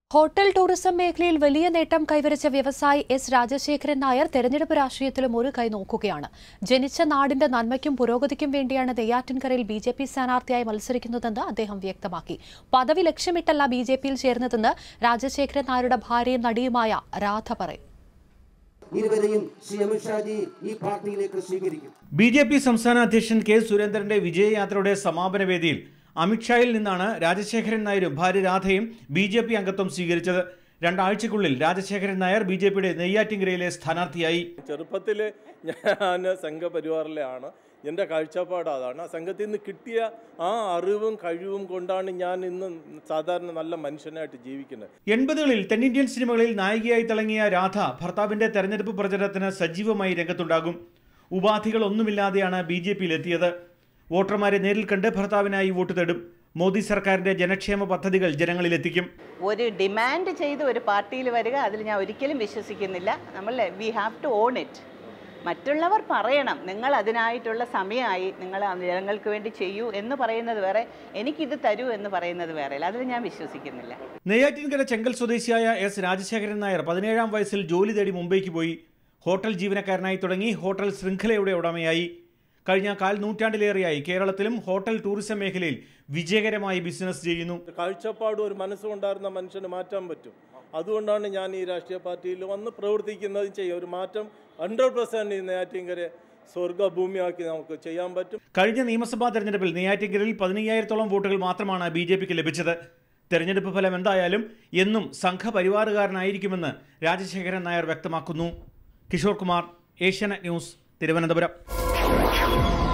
Hotel tourism മേഖലയിൽ വലിയ നേട്ടം കൈവരിച്ച വ്യവസായി എസ് രാജശേഖരൻ നായർ തെരഞ്ഞെടുപ്പ് രാഷ്ട്രീയത്തിലും ഒരു കൈ നോക്കുകയാണ്. ജനിച്ച നാടിന്റെ നന്മയ്ക്കും പുരോഗതിക്കും വേണ്ടിയാണ് നെയ്യാറ്റിൻകരയിൽ ബിജെപി സ്ഥാനാർത്ഥിയായി മത്സരിക്കുന്നതെന്ന് അദ്ദേഹം വ്യക്തമാക്കി. പദവി ലക്ഷ്യമിട്ടല്ല ബിജെപിയിൽ ചേർന്നതെന്ന് രാജശേഖരൻ നായരുടെ ഭാര്യയും നടിയുമായ രാധ പറയും. ബിജെപി സംസ്ഥാന അധ്യക്ഷൻ കെ സുരേന്ദ്രന്റെ വിജയയാത്രയുടെ സമാപന വേദിയിൽ അമിത്ഷായിൽ നിന്നാണ് രാജശേഖരൻ നായരും ഭാര്യ രാധയും ബിജെപി അംഗത്വം സ്വീകരിച്ചത്. രണ്ടാഴ്ചക്കുള്ളിൽ രാജശേഖരൻ നായർ ബിജെപിയുടെ നെയ്യാറ്റിൻകരയിലെ സ്ഥാനാർത്ഥിയായി. ചെറുപ്പത്തിൽ ഞാൻ സംഘപരിവാറിലാണ്. എൻ്റെ കാഴ്ചപ്പാട് അതാണ്. സംഘത്തിൽ നിന്ന് കിട്ടിയ ആ അറിവും കഴിവും കൊണ്ടാണ് ഞാൻ ഇന്ന് സാധാരണ നല്ല മനുഷ്യനായിട്ട് ജീവിക്കുന്നത്. 80കളിൽ തെന്നിന്ത്യൻ സിനിമകളിൽ നായികയായി തിളങ്ങിയ രാധ ഭർത്താവിന്റെ തെരഞ്ഞെടുപ്പ് പ്രചരണത്തിന് സജീവമായി രംഗത്തുണ്ടാകും. ഉപാധികളൊന്നുമില്ലാതെയാണ് ബിജെപിയിലെത്തിയത്. വോട്ടർമാരെ നേരിൽ കണ്ട് ഭർത്താവിനായി വോട്ട് തേടും. മോദി സർക്കാരിന്റെ ജനക്ഷേമ പദ്ധതികൾ ജനങ്ങളിലെത്തിക്കും. ഒരു ഡിമാൻഡ് ചെയ്ത് ഒരു പാർട്ടിയിൽ വരിക, അതിൽ ഞാൻ ഒരിക്കലും വിശ്വസിക്കുന്നില്ല. We have to own it. മറ്റുള്ളവർ പറയണം നിങ്ങൾ അതിനായിട്ടുള്ള സമയമായി, നിങ്ങൾ ജനങ്ങൾക്ക് വേണ്ടി ചെയ്യൂ എന്ന് പറയുന്നത് വേറെ, എനിക്കിത് തരൂ എന്ന് പറയുന്നത് വേറെ. അതിൽ ഞാൻ വിശ്വസിക്കുന്നില്ല. നെയ്യാറ്റിൻകര ചെങ്കൽ സ്വദേശിയായ എസ് രാജശേഖരൻ നായർ 17-ാം വയസ്സിൽ ജോലി തേടി മുംബൈക്ക് പോയി. ഹോട്ടൽ ജീവനക്കാരനായി തുടങ്ങി ഹോട്ടൽ ശൃംഖലയുടെ ഉടമയായി. കഴിഞ്ഞ കാൽ നൂറ്റാണ്ടിലേറെയായി കേരളത്തിലും ഹോട്ടൽ ടൂറിസം മേഖലയിൽ വിജയകരമായി ബിസിനസ് ചെയ്യുന്നു. കാഴ്ചപ്പാടും ഒരു മനസ്സുകൊണ്ടായിരുന്ന മനുഷ്യന് മാറ്റാൻ പറ്റും. അതുകൊണ്ടാണ് ഞാൻ ഈ രാഷ്ട്രീയ പാർട്ടിയിൽ വന്ന് പ്രവർത്തിക്കുന്നതും ചെയ്യും. ഒരു മാറ്റം 100% ഈ നെയ്യാറ്റിൻകര സ്വർഗ്ഗഭൂമിയാക്കി നമുക്ക് ചെയ്യാൻ പറ്റും. കഴിഞ്ഞ നിയമസഭാ തെരഞ്ഞെടുപ്പിൽ നെയ്യാറ്റിൻകരയിൽ 15,000-ഓളം വോട്ടുകൾ മാത്രമാണ് ബിജെപിക്ക് ലഭിച്ചത്. തെരഞ്ഞെടുപ്പ് ഫലം എന്തായാലും എന്നും സംഘപരിവാറുകാരനായിരിക്കുമെന്ന് രാജശേഖരൻ നായർ വ്യക്തമാക്കുന്നു. കിഷോർ കുമാർ, ഏഷ്യാനെറ്റ് ന്യൂസ്, തിരുവനന്തപുരം.